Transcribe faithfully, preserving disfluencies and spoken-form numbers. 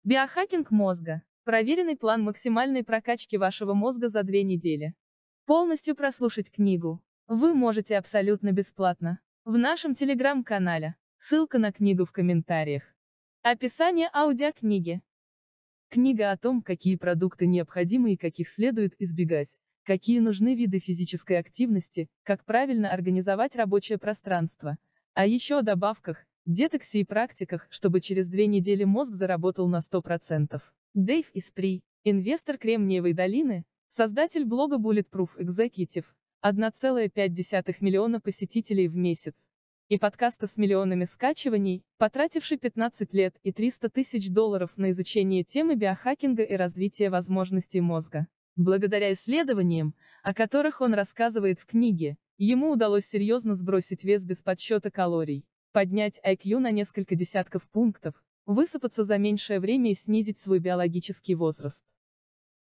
Биохакинг мозга. Проверенный план максимальной прокачки вашего мозга за две недели. Полностью прослушать книгу вы можете абсолютно бесплатно в нашем телеграм-канале. Ссылка на книгу в комментариях. Описание аудиокниги. Книга о том, какие продукты необходимы и каких следует избегать, какие нужны виды физической активности, как правильно организовать рабочее пространство, а еще о добавках, детоксе и практиках, чтобы через две недели мозг заработал на сто процентов. Дэйв Эспри, инвестор Кремниевой долины, создатель блога Bulletproof Executive, одна целая пять десятых миллиона посетителей в месяц, и подкаста с миллионами скачиваний, потративший пятнадцать лет и триста тысяч долларов на изучение темы биохакинга и развития возможностей мозга. Благодаря исследованиям, о которых он рассказывает в книге, ему удалось серьезно сбросить вес без подсчета калорий, поднять ай кью на несколько десятков пунктов, высыпаться за меньшее время и снизить свой биологический возраст.